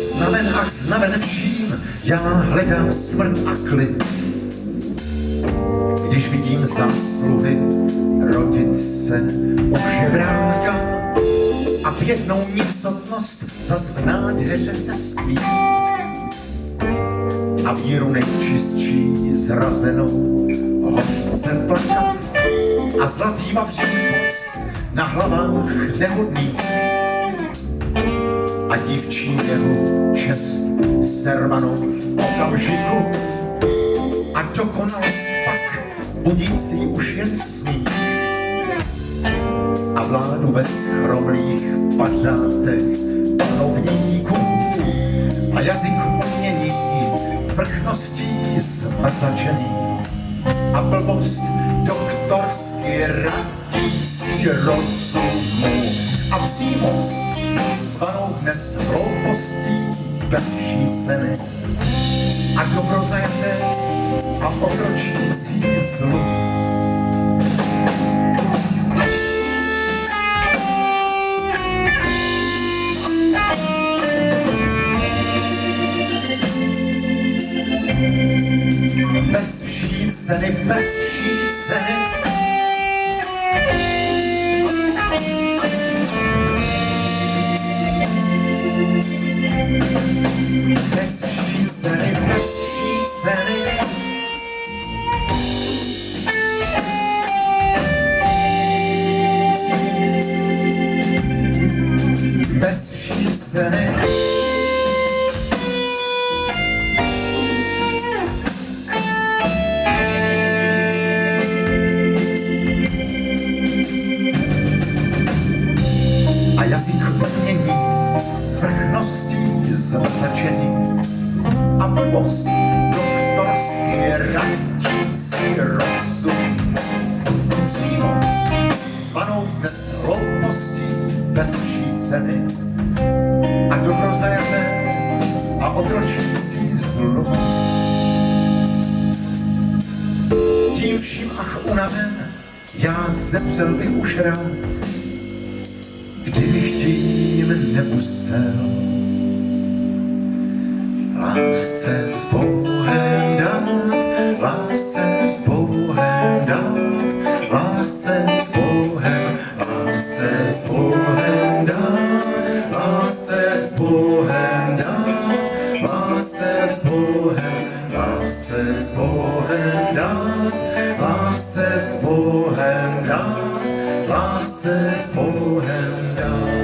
Znaven vším, já hledám smrt a klid. Když vidím zásluhy rodit se u žebráka a bědnou nicotnost zas v nádheře se skrýt a víru nejčistší zrazenou hořce plakat a zlatý vavří poct na hlavách nehodných a dívčí jeho čest servanou v okamžiku a dokonalost pak budící už jen sní a vládu ve schromlých pařátech panovníků a jazyk umění vrchností zmrzačený a blbost doktorsky radící rozumu a přímost zvanou dnes hloupostí bez vší ceny a dobro zajaté a otročící zlu. Bez vší ceny, bez vší ceny. Bez vší ceny, bez vší ceny. Bez vší ceny. A jazyk umění vrchností zmrzačený a blbost doktorsky radící rozum. Přímost zvanou dnes hloupostí bez vší ceny a dobro zajaté a otročící zlu. Tím vším ach unaven, já zemřel bych už rád, kdybych tím nemusel lásce s Bohem dát, lásce s Bohem dát, lásce s Bohem, lásce s Bohem dát, lásce s Bohem dát, lásce s Bohem, lásce s Bohem dát, lásce s Bohem dát, lásce s Bohem dát.